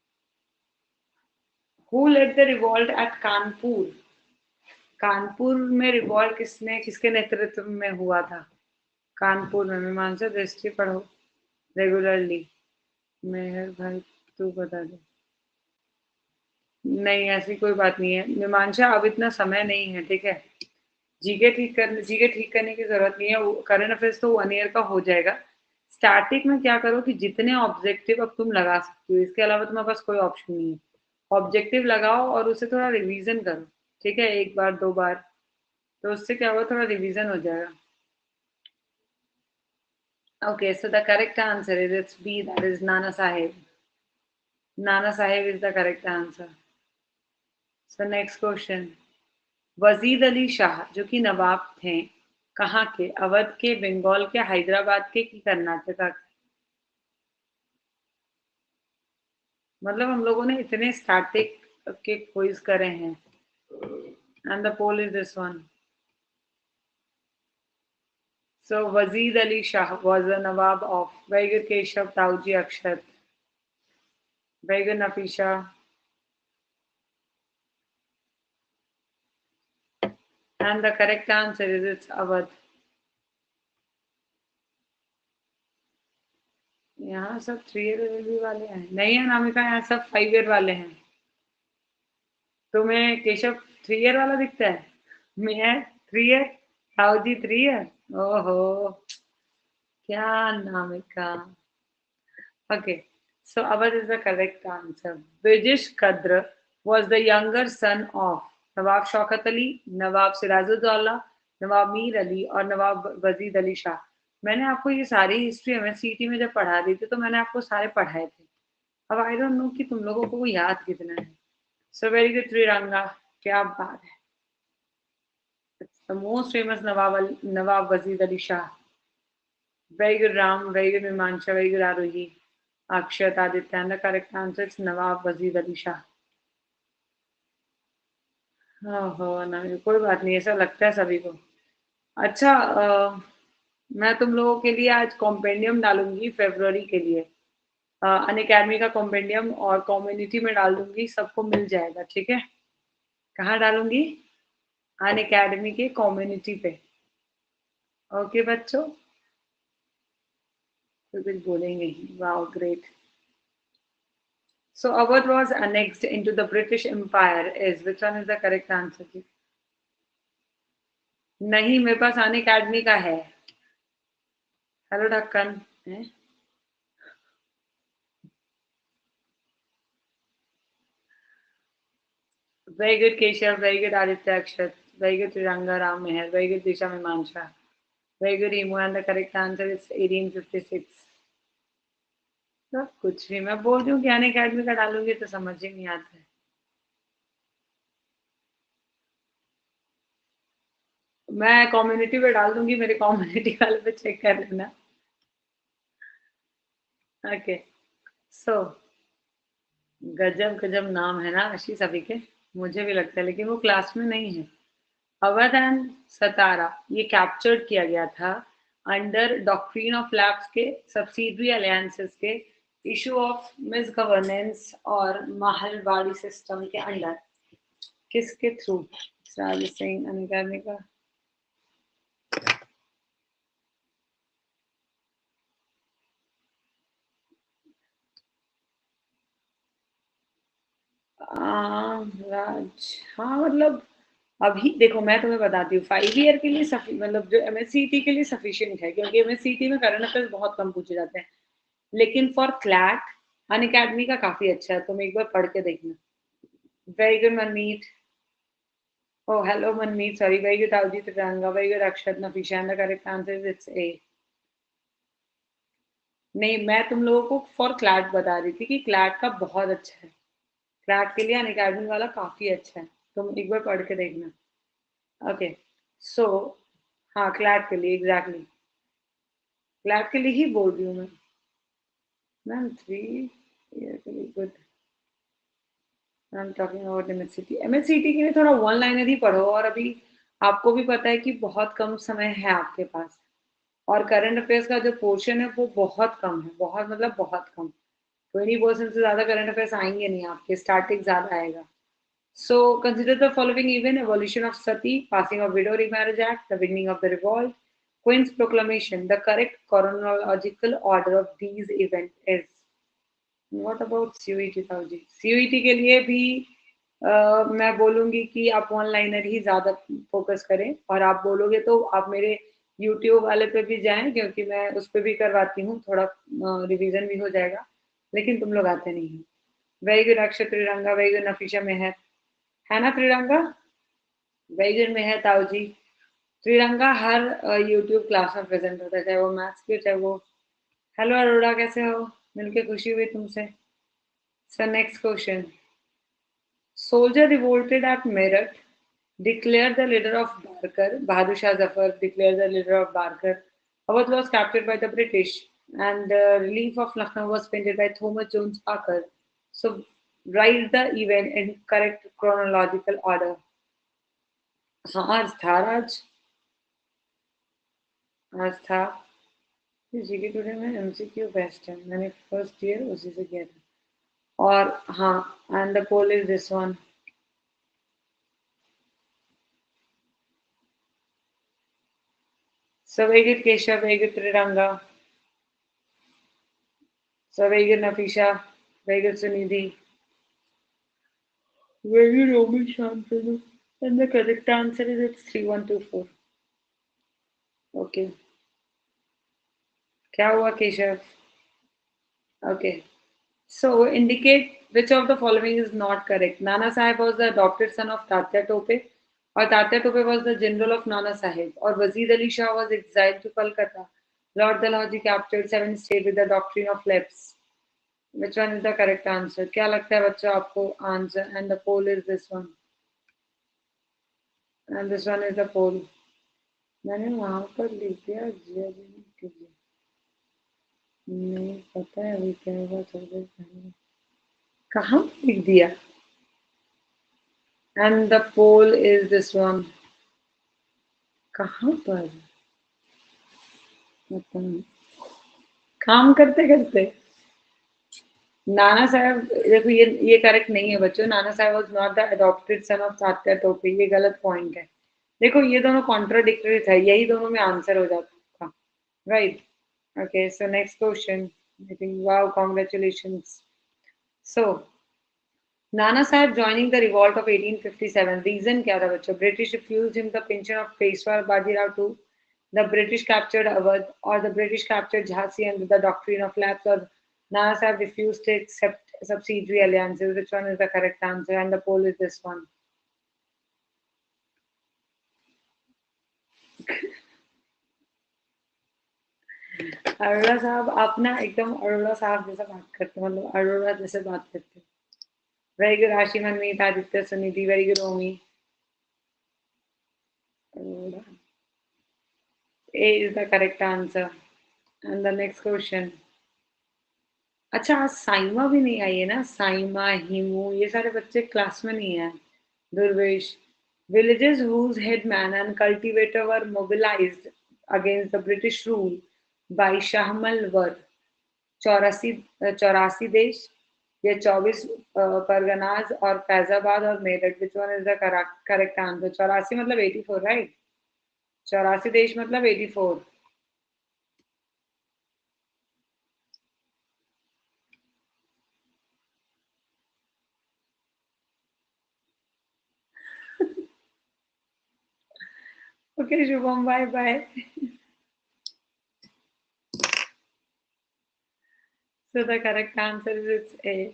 Who led the revolt at Kanpur? Kanpur में revolt किसने, किसके नेतृत्व में हुआ था? कानपुर में मीमांसा दृष्टि पढ़ो रेगुलरली। मेहर भाई तू बता दे। नहीं, ऐसी कोई बात नहीं है मीमांसा, अब इतना समय नहीं है, ठीक है। जीके ठीक करने की जरूरत नहीं है, करंट अफेयर्स तो 1 ईयर का हो जाएगा। स्टैटिक में क्या करो कि जितने ऑब्जेक्टिव अब तुम लगा सकते हो, इसके अलावा तुम्हारे पास कोई ऑप्शन नहीं है। ऑब्जेक्टिव लगाओ और उसे थोड़ा रिवीजन करो, ठीक है, 1 बार 2 बार, तो उससे क्या होगा, थोड़ा रिवीजन हो जाएगा। Okay, so the correct answer is it's B, that is Nana Sahib. Nana Sahib is the correct answer. So next question. वजीद Ali Shah जो कि नवाब थे, कहाँ के? अवध के, बंगाल के, हैदराबाद के कि कर्नाटका के? मतलब हम लोगों ने इतने स्टैटिक के क्विज करे हैं, and the poll is this one. So Wazid Ali Shah was a Nawab of. Very good Keshav, Tauji, Akshat. Very good Nafisha. And the correct answer is it's Awadh. यहाँ सब 3 year वाले हैं, नहीं है नामिका, यहाँ सब 5 ईयर वाले हैं। तुम्हें केशव 3 ईयर वाला दिखता है? मैं 3 ईयर, ताऊजी 3 ईयर। ओहो, क्या नामिका। Okay, so Awadh is the correct answer. British Qadr was the younger son of Nawab Shaukat Ali, Nawab Sirajuddaulah, नवाब मीर अली और नवाब वजीद अली शाह। मैंने आपको ये सारी हिस्ट्री एमएससीटी में जब पढ़ा दी थी तो मैंने आपको सारे पढ़ाए थे। अब आई डोंट नो कि तुम लोगों को याद कितना है। सो वेरी गुड त्रिरंगा, क्या बात है। The most famous Nawab Wajid Ali Shah. Very good Ram, very good Mimansa, very good Arohi, Akshat, Aditya, and the correct answer is Nawab Wajid Ali Shah. ओहो ना, कोई बात नहीं, ऐसा लगता है सभी को। अच्छा, मैं तुम लोगों के लिए आज कॉम्पेंडियम डालूंगी फरवरी के लिए, अन अकेडमी का कॉम्पेंडियम, और कम्युनिटी में डाल दूंगी, सबको मिल जाएगा, ठीक है। कहाँ डालूंगी? अन अकेडमी के कम्युनिटी पे। ओके बच्चों, तो कुछ बोलेंगे ही, wow great. So Awadh was annexed into the British Empire is, which one is the correct answer? नहीं, मेरे पास अन अकेडमी का है। हेलो ढक्कन है। Very good Keshav, very good Aditya Akshat, very good Tiranga Ram Meher, very good Disha Mimansha, very good Emu, and the correct answer is 1856। सब कुछ भी मैं बोल रही हूँ कि अन अकेडमी का डालूंगी तो समझ ही नहीं आता है। मैं कम्युनिटी पे डाल दूंगी, मेरे कम्युनिटी वाले पे चेक कर लेना। ओके, सो गजब गजब नाम है ना आशीष सभी के, मुझे भी लगता है, लेकिन वो क्लास में नहीं है। अवध एंड सतारा ये कैप्चर्ड किया गया था अंडर डॉक्ट्रिन ऑफ लैब्स के सब्सिडरी अलायंसेस के इशू ऑफ मिस गवर्नेंस और महलवाड़ी सिस्टम के अंडर किसके थ्रू राजेश सिंह अनअकैडमी का राज, हाँ मतलब अभी देखो मैं तुम्हें बताती हूँ 5 ईयर के लिए मतलब जो MSCT के लिए सफिशिएंट है, क्योंकि MSCT में करंट अफेयर्स बहुत कम पूछे जाते हैं, लेकिन फॉर क्लैट अनअकैडमी का काफी अच्छा है, तुम एक बार पढ़ के देखना। Very good Manmeet, oh hello Manmeet, sorry, very good Tauji Tiranga, very good Akshat Nafisha, the correct answer it's A. नहीं, मैं तुम लोगों को फॉर क्लैट बता रही थी कि क्लैट का बहुत अच्छा है, क्लैट के लिए अनअकैडमी वाला काफी अच्छा है, तुम एक बार पढ़ के देखना। ओके, सो हाँ क्लैट के लिए एग्जैक्टली, क्लैट के लिए ही बोल रही हूँ मैं। मैम 3 ईयर के लिए good, I am talking about MSCT। MSCT के लिए थोड़ा वन लाइनर ही पढ़ो, और अभी आपको भी पता है कि बहुत कम समय है आपके पास, और करंट अफेयर्स का जो पोर्शन है वो बहुत कम है, बहुत मतलब बहुत कम, 20% से ज्यादा करंट अफेयर्स आएंगे नहीं आपके, स्टार्टिंग ज्यादा आएगा। So consider the following event: evolution of sati, passing of widow remarriage act, the beginning of the revolt, Queen's proclamation. The correct chronological order of these events is. What about CUET ताऊजी? CUET के लिए भी मैं बोलूंगी कि आप one liner ही ज्यादा focus करें, और आप बोलोगे तो आप मेरे YouTube वाले पे भी जाएं, क्योंकि मैं उस पे भी करवाती हूँ, थोड़ा रिवीजन भी हो जाएगा, लेकिन तुम लोग आते नहीं हैं। Very good Akshay Triranga, very good Nafisha Mehar, है ना त्रिरंगा? Very good Mehar Tau ji. त्रिरंगा हर यूट्यूब क्लास में प्रेजेंट होता है, चाहे वो मैथ्स की चाहे वो। हेलो अरोड़ा, कैसे हो? मिलके खुशी हुई तुमसे। Sir next question, soldier revolted at Meerut, declared the leader of Barkar, Bahadur Shah Zafar declared the leader of Barkar. Awadh was captured by the British, and the relief of Lucknow was painted by Thomas Jones Parker. So, write the event in correct chronological order. हाँ आज था राज, आज था। GK today में MCQ best है, मैंने first year उसी से किया था। और हाँ, and the poll is this one. So very good Keshav, very good Triranga, so very good Nafisha, very good Sunidhi, very good Romy Shantanu. And the correct answer is it's 3124. Okay. क्या हुआ Keshav? Okay. So indicate which of the following is not correct. Nana Sahib was the adopted son of Tatya Tope, or Tatya Tope was the general of Nana Sahib, or Wazir Ali Shah was exiled to Calcutta. Lord Dalhousie captured 7 states with the doctrine of lapse. Which one is the correct answer? क्या लगता है बच्चों आपको answer? And the poll is this one. And this one is the poll. मैंने वहां पर लिख दिया जिया जी के लिए, नहीं पता है अभी क्या होगा, थोड़ी देर कहाँ लिख दिया। And the poll is this one. कहाँ पर? काम करते करते नाना साहब, देखो ये करेक्ट नहीं है बच्चों। Nana Sahib was not the adopted son of Tatya Tope, ये गलत पॉइंट है। देखो ये दोनों कॉन्ट्राडिक्टरी था, यही दोनों में आंसर हो जाता था, right? Okay, so next question. I think wow, congratulations. So Nana Sahib joining the revolt of 1857, reason क्या था बच्चों? British refused him the pension of Peshwa Bajirao II, the British captured Awadh, or the British captured Jhansi under the doctrine of lapse, or Nana Sahib refused to accept subsidiary alliances. Which one is the correct answer? And the poll is this one. Arora Sahib, आप ना एकदम अरोड़ा साहब जैसा बात करते, मतलब अरोड़ा जैसे बात करते। Very good Aashi Manmeet, Aditya Sunidhi, very good Omi. Arora, A is the correct answer. And the next question. अच्छा आज साइमा भी नहीं आई है ना, साइमा हिमू ये सारे बच्चे क्लास में नहीं है। Durvesh, villages whose headman and cultivator were mobilized against the British rule by Shahmalwar. 84 देश, ये 24 परगनाज और फैजाबाद और Meerut. Which one is the correct answer? 84 मतलब 84, राइट? 84 देश मतलब 84. Okay, Shubham, bye bye. So the correct answer is it's A.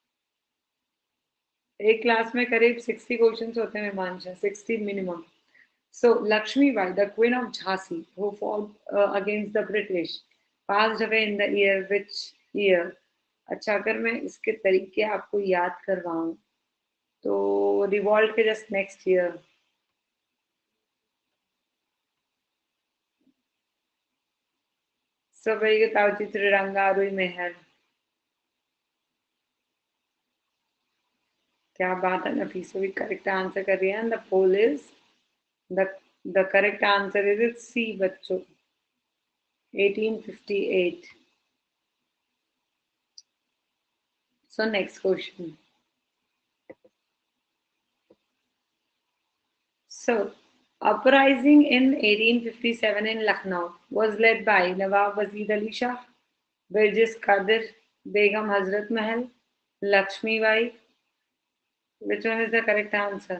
एक class में करीब 60 क्वेश्चंस होते हैं Himanshu, 60 minimum. So Lakshmi Bai, the Queen of Jhansi, who fought against the British, passed away in the year which year? अच्छा, अगर मैं इसके तरीके आपको याद करवाऊं तो रिवॉल्ट के जस्ट नेक्स्ट ईयर. सभी तावची त्रिरंगा रुई मेहर. क्या बात है, नफीसा भी करेक्ट आंसर कर रही है. And the poll is the correct answer is it C बच्चों, 1858. So next question. So uprising in 1857 in Lucknow was led by Nawab Wazir Ali Shah, Bilqis Qadir, Begum Hazrat Mahal, Lakshmi Bai. Which one is the correct answer?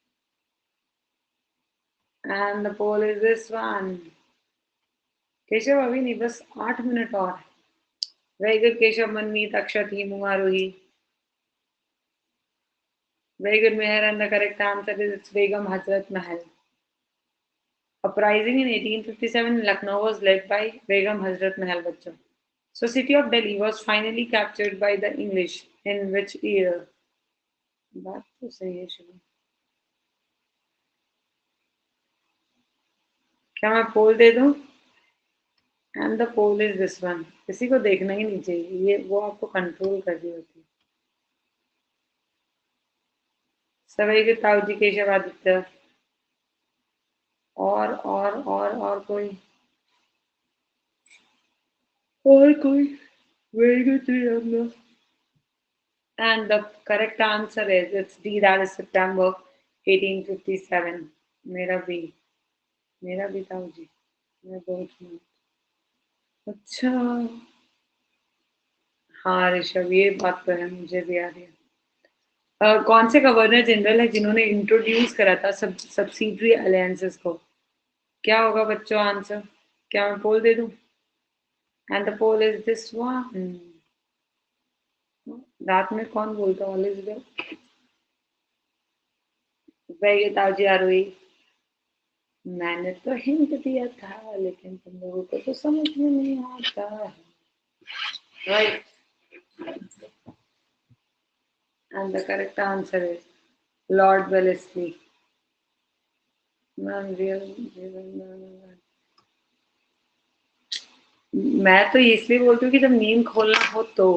And the poll is this one. Keshav अभी नहीं, बस 8 minute और. Very good Keshav, Manmeet, Akshat, Himu, Aarohi. Very good, Meher, and the correct answer is it's Begum Hazrat Mahal. Uprising in 1857 in Lucknow was led by Begum Hazrat Mahal बच्चों. So city of Delhi was finally captured by the English in which year? बात तो सही है शुभ. क्या मैं poll दे दूं? And the poll is this one. किसी को देखना ही नहीं चाहिए, ये वो आपको कंट्रोल कर रही होती है. सभी के ताऊ जी, केशव, आदित्य. और कोई very good Triangle. And the correct answer is it's D, that is September 1857. मेरा भी ताऊ जी, मैं बोल रही हूँ. अच्छा हाँ ऋषभ, ये बात तो है, मुझे भी आ रही है. कौन से गवर्नर जनरल है जिन्होंने इंट्रोड्यूस करा था सब्सिडरी अलायंसेस को? क्या होगा बच्चों आंसर? क्या मैं पोल दे दूं? And the poll is this one. रात में कौन बोलता ऑल इज वेल? वही ताजी आरोही. मैंने तो हिंट दिया था, लेकिन तुम लोगों को तो समझ में नहीं आता है, right? And the correct answer is Lord Wellesley. मैं तो इसलिए बोलती हूँ कि जब नींद खोलना हो तो.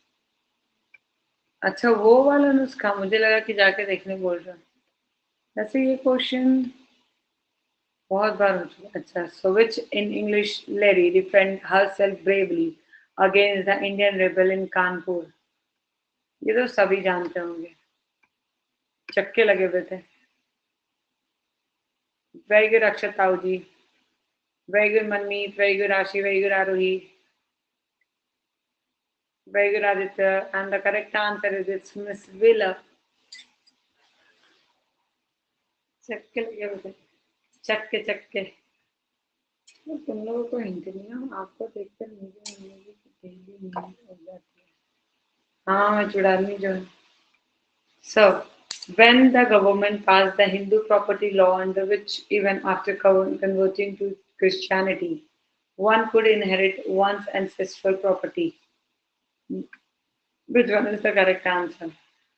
अच्छा, वो वाला नुस्खा, मुझे लगा कि जाके देखने बोल रहा. वैसे ये क्वेश्चन बहुत बार हो चुका. अच्छा, so which in English lady defend herself bravely against the Indian rebel in Kanpur? ये तो सभी जानते होंगे, चक्के लगे हुए थे. Very good Akshat Tau ji, very good Manmeet, very good Aashi, very good Aarohi, very good Aditya. And the correct answer is it's Miss Wheeler. चक्के लगे हुए थे, चक्के. तुम लोगों को हिंट नहीं है, आपको देखकर मुझे नींद हो जाती है. हाँ, मैं चुड़ानी जो है. So, when the government passed the Hindu property law under which even after converting to Christianity, one could inherit one's ancestral property? Which one is the correct answer?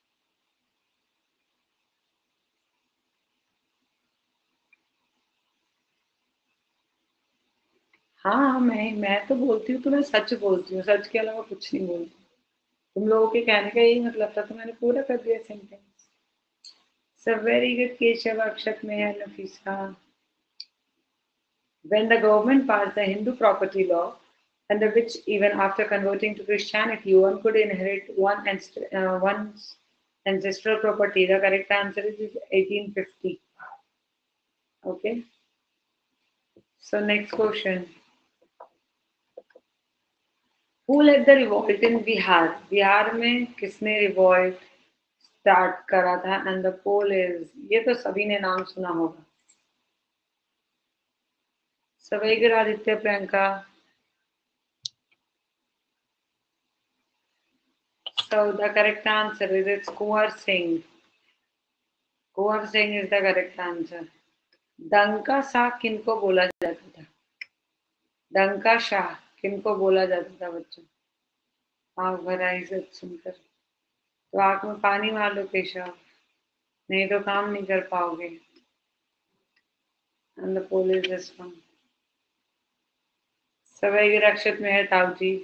हाँ, मैं तो बोलती हूँ, तो मैं सच बोलती हूँ, सच के अलावा कुछ नहीं बोलती. तुम लोगों के कहने का यही मतलब था, तो मैंने पूरा कर दिया सेंटेंस. सब very good Keshav, Akshat, Meher, Nafisa. When the government passed the Hindu property law, under which even after converting to Christianity, one could inherit one's ancestral property, the correct answer is 1850. Okay. So next question. Who led the revolt in Bihar? Bihar में किसने revolt start करा था? And the poll is, ये तो सभी ने नाम सुना होगा. सवैगर Aditya Priyanka. So the correct answer is it's Kunwar Singh. Kunwar Singh is the correct answer. डंका शाह किनको बोला जाता था? डंका शाह किनको बोला जाता था बच्चों? आग भरा इज्जत सुनकर तो आंख में पानी मार लो केशव, नहीं तो काम नहीं कर पाओगे. And the poll is this one. Swagger Akshat में है ताऊ जी.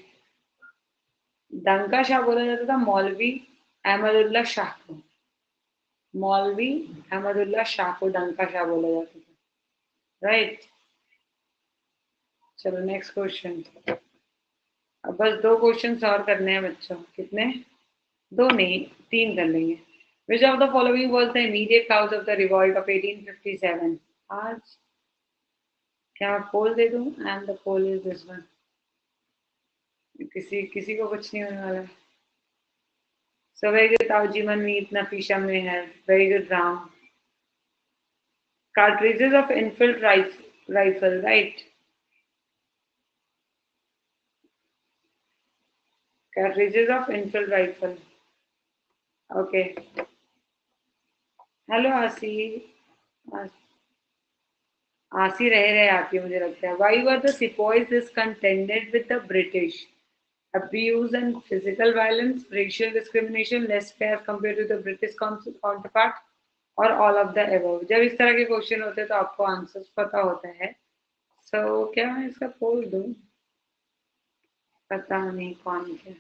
डंका शाह बोला जाता था मौलवी अहमदुल्ला शाह को. मौलवी अहमदुल्ला शाह को डंका शाह बोला जाता था. राइट. चलो नेक्स्ट क्वेश्चन. अब बस 2 क्वेश्चन और करने हैं बच्चों. कितने? 2 नहीं, 3 कर लेंगे. Which of the following was the immediate cause of the revolt of 1857? आज क्या मैं पोल दे दूं? And the poll is this one. किसी को कुछ नहीं होने वाला. So very good, Tauji Manmeet, Nafisha Meher. Very good, Ram. Cartridges of infield rifle, right? Cartridges of infield rifle. Okay. Hello, Asi. Asi रहे आती है मुझे लगता है. Why were the sepoys discontented with the British? Abuse and physical violence, racial discrimination, less fair compared to the British counterpart, और all of the above. जब इस तरह के क्वेश्चन होते हैं तो आपको आंसर्स पता होता है. So क्या मैं इसका पोल दूं? पता नहीं कौन क्या.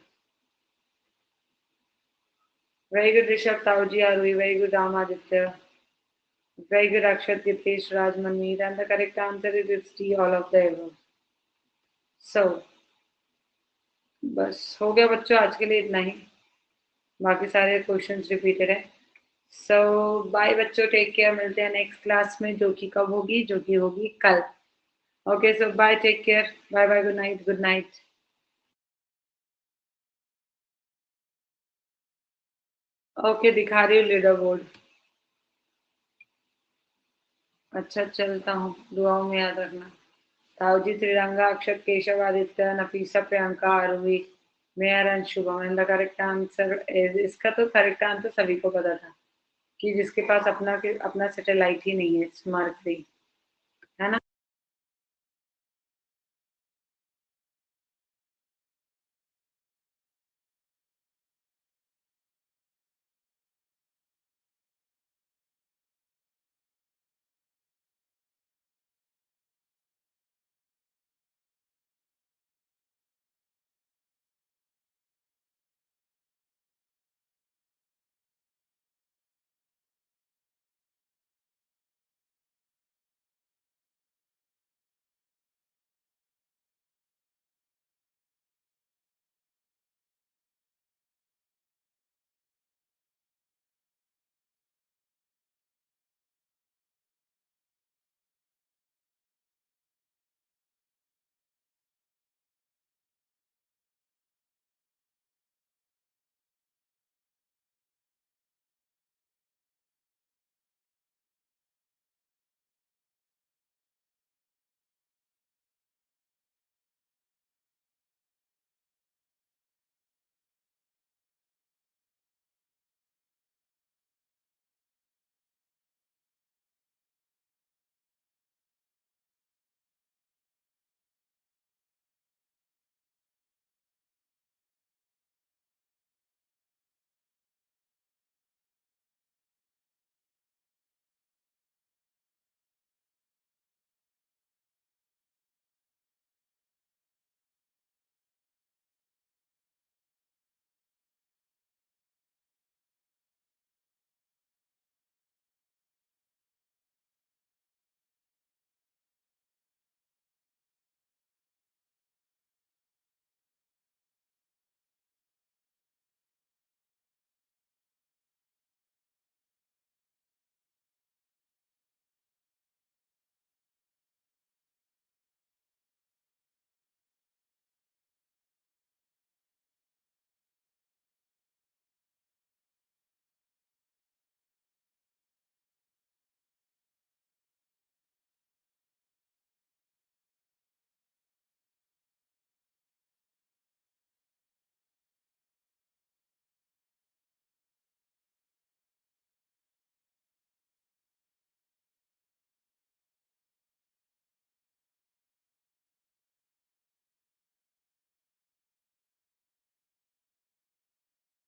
Very good, Rishabh Tauji Arui. Very good, Ramaditya. Very good, Akshat Dipesh Raj Manmeet. And the correct answer is it's D, all of the above. So बस हो गया बच्चों, आज के लिए इतना ही. बाकी सारे क्वेश्चंस रिपीटेड है. सो बाय बच्चों, टेक केयर. मिलते हैं नेक्स्ट क्लास में, जो कि कब होगी? जो कि होगी कल. Okay, so bye, take care. Bye bye, good night. Good night. Okay, दिखा रही हूँ लीडर बोर्ड. अच्छा, चलता हूँ. दुआओं में याद रखना. Tauji, Triranga, Akshat, Keshav, Aditya, Nafisa, Priyanka, Aarvi, Meher and Shubham. And the correct answer is, इसका तो करेक्ट आंसर सभी को पता था कि जिसके पास अपना सैटेलाइट ही नहीं है, स्मार्ट 3.